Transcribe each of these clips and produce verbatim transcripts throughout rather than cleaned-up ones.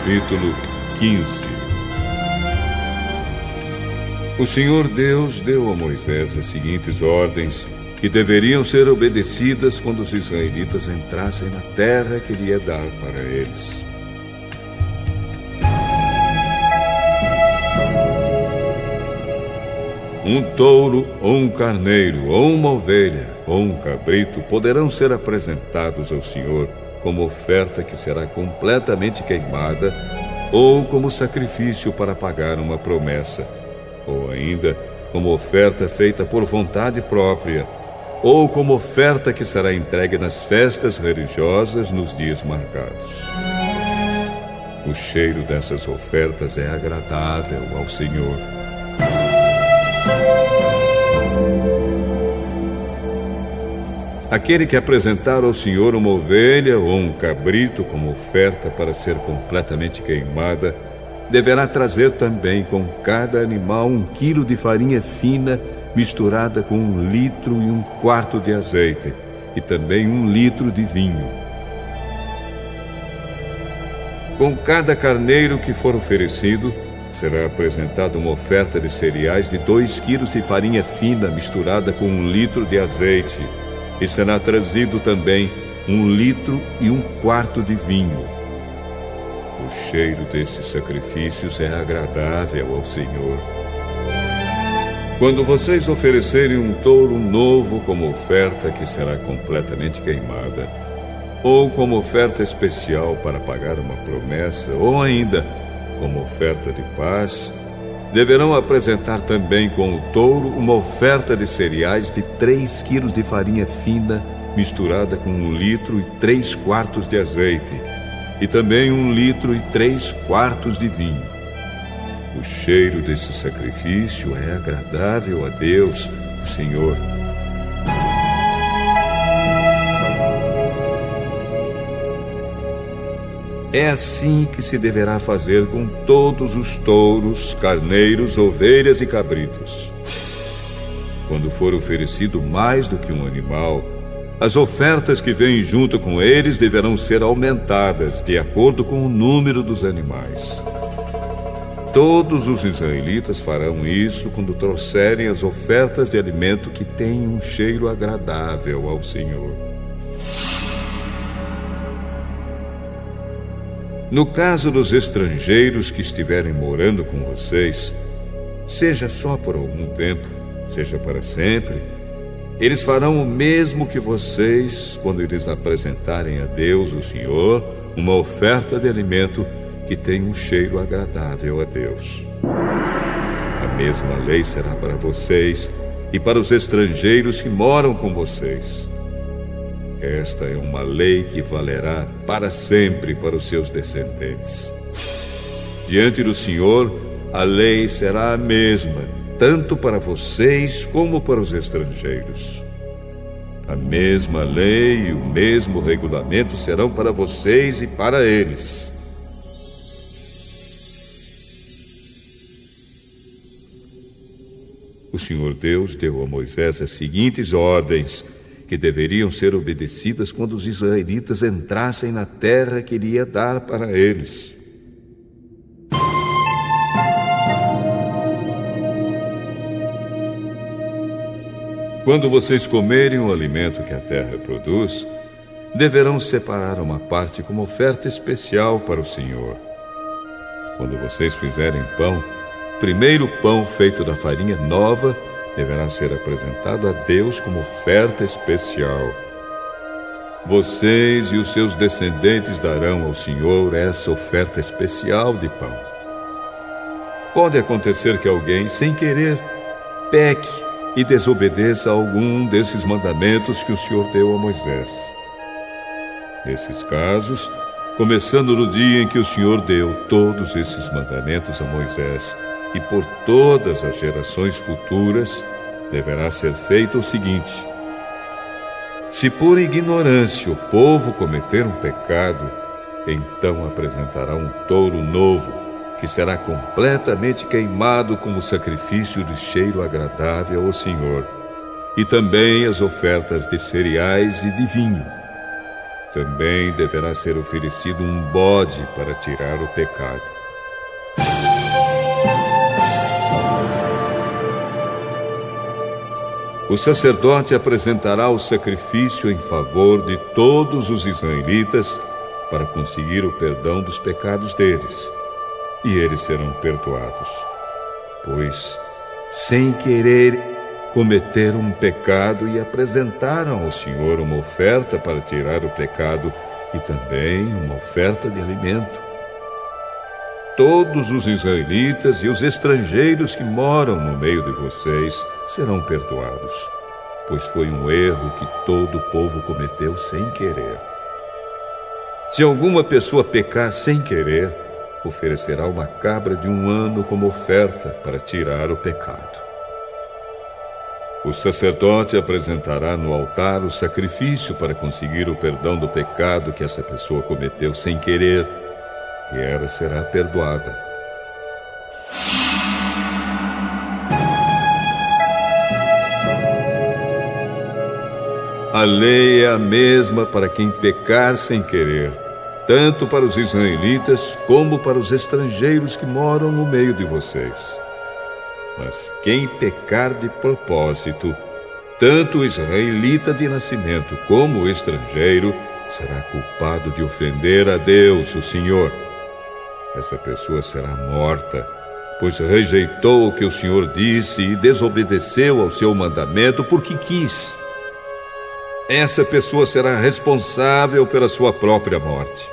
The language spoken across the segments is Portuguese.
capítulo quinze. O Senhor Deus deu a Moisés as seguintes ordens que deveriam ser obedecidas quando os israelitas entrassem na terra que ele ia dar para eles. Um touro, ou um carneiro, ou uma ovelha, ou um cabrito poderão ser apresentados ao Senhor como oferta que será completamente queimada, ou como sacrifício para pagar uma promessa, ou ainda como oferta feita por vontade própria, ou como oferta que será entregue nas festas religiosas nos dias marcados. O cheiro dessas ofertas é agradável ao Senhor. Aquele que apresentar ao Senhor uma ovelha ou um cabrito como oferta para ser completamente queimada, deverá trazer também com cada animal um quilo de farinha fina misturada com um litro e um quarto de azeite, e também um litro de vinho. Com cada carneiro que for oferecido, será apresentada uma oferta de cereais de dois quilos de farinha fina misturada com um litro de azeite, e será trazido também um litro e um quarto de vinho. O cheiro desses sacrifícios é agradável ao Senhor. Quando vocês oferecerem um touro novo como oferta que será completamente queimada, ou como oferta especial para pagar uma promessa, ou ainda como oferta de paz, deverão apresentar também com o touro uma oferta de cereais de três quilos de farinha fina misturada com um litro e três quartos de azeite, e também um litro e três quartos de vinho. O cheiro desse sacrifício é agradável a Deus, o Senhor. É assim que se deverá fazer com todos os touros, carneiros, ovelhas e cabritos. Quando for oferecido mais do que um animal, as ofertas que vêm junto com eles deverão ser aumentadas de acordo com o número dos animais. Todos os israelitas farão isso quando trouxerem as ofertas de alimento que têm um cheiro agradável ao Senhor. No caso dos estrangeiros que estiverem morando com vocês, seja só por algum tempo, seja para sempre, eles farão o mesmo que vocês quando eles apresentarem a Deus, o Senhor, uma oferta de alimento que tem um cheiro agradável a Deus. A mesma lei será para vocês e para os estrangeiros que moram com vocês. Esta é uma lei que valerá para sempre para os seus descendentes. Diante do Senhor, a lei será a mesma, tanto para vocês como para os estrangeiros. A mesma lei e o mesmo regulamento serão para vocês e para eles. O Senhor Deus deu a Moisés as seguintes ordens que deveriam ser obedecidas quando os israelitas entrassem na terra que ele ia dar para eles. Quando vocês comerem o alimento que a terra produz, deverão separar uma parte como oferta especial para o Senhor. Quando vocês fizerem pão, primeiro o pão feito da farinha nova deverá ser apresentado a Deus como oferta especial. Vocês e os seus descendentes darão ao Senhor essa oferta especial de pão. Pode acontecer que alguém, sem querer, peque e desobedeça a algum desses mandamentos que o Senhor deu a Moisés. Nesses casos, começando no dia em que o Senhor deu todos esses mandamentos a Moisés, e por todas as gerações futuras, deverá ser feito o seguinte: se por ignorância o povo cometer um pecado, então apresentará um touro novo, que será completamente queimado como sacrifício de cheiro agradável ao Senhor, e também as ofertas de cereais e de vinho. também deverá ser oferecido um bode para tirar o pecado. O sacerdote apresentará o sacrifício em favor de todos os israelitas para conseguir o perdão dos pecados deles, e eles serão perdoados, pois, sem querer, cometeram um pecado e apresentaram ao Senhor uma oferta para tirar o pecado e também uma oferta de alimento. Todos os israelitas e os estrangeiros que moram no meio de vocês serão perdoados, pois foi um erro que todo o povo cometeu sem querer. Se alguma pessoa pecar sem querer, oferecerá uma cabra de um ano como oferta para tirar o pecado. O sacerdote apresentará no altar o sacrifício para conseguir o perdão do pecado que essa pessoa cometeu sem querer, e ela será perdoada. A lei é a mesma para quem pecar sem querer, tanto para os israelitas como para os estrangeiros que moram no meio de vocês. Mas quem pecar de propósito, tanto o israelita de nascimento como o estrangeiro, será culpado de ofender a Deus, o Senhor. Essa pessoa será morta, pois rejeitou o que o Senhor disse e desobedeceu ao seu mandamento porque quis. Essa pessoa será responsável pela sua própria morte.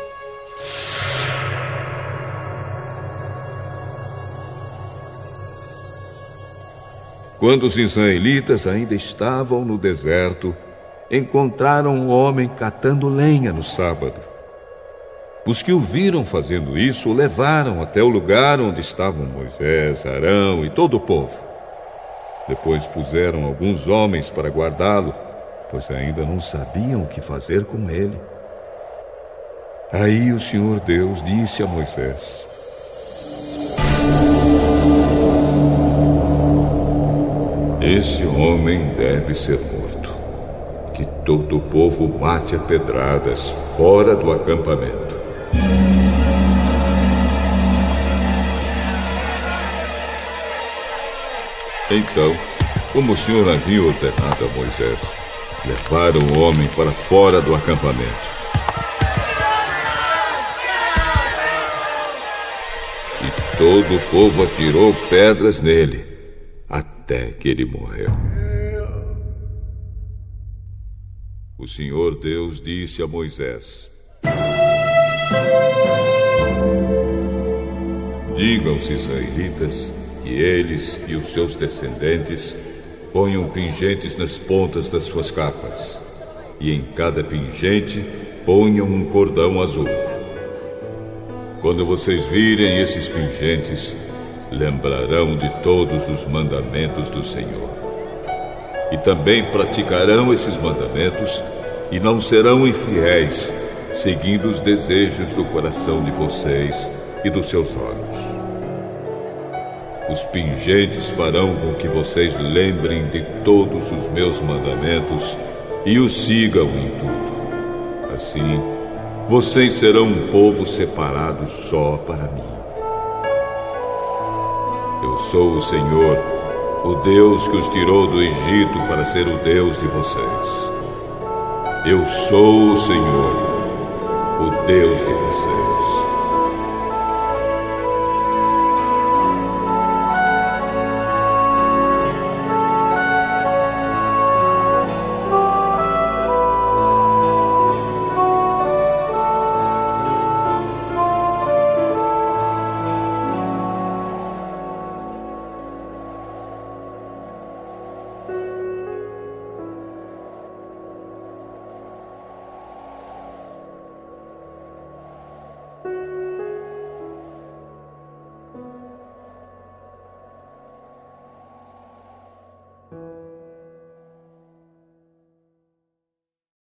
Quando os israelitas ainda estavam no deserto, encontraram um homem catando lenha no sábado. Os que o viram fazendo isso o levaram até o lugar onde estavam Moisés, Arão e todo o povo. Depois puseram alguns homens para guardá-lo, pois ainda não sabiam o que fazer com ele. Aí o Senhor Deus disse a Moisés: esse homem deve ser morto. Que todo o povo mate a pedradas fora do acampamento. Então, como o Senhor havia ordenado a Moisés, levaram o homem para fora do acampamento. E todo o povo atirou pedras nele, até que ele morreu. O Senhor Deus disse a Moisés: diga aos israelitas que eles e os seus descendentes ponham pingentes nas pontas das suas capas, e em cada pingente ponham um cordão azul. Quando vocês virem esses pingentes, lembrarão de todos os mandamentos do Senhor. E também praticarão esses mandamentos e não serão infiéis, seguindo os desejos do coração de vocês e dos seus olhos. Os pingentes farão com que vocês lembrem de todos os meus mandamentos e os sigam em tudo. Assim, vocês serão um povo separado só para mim. Eu sou o Senhor, o Deus que os tirou do Egito para ser o Deus de vocês. Eu sou o Senhor, o Deus de vocês.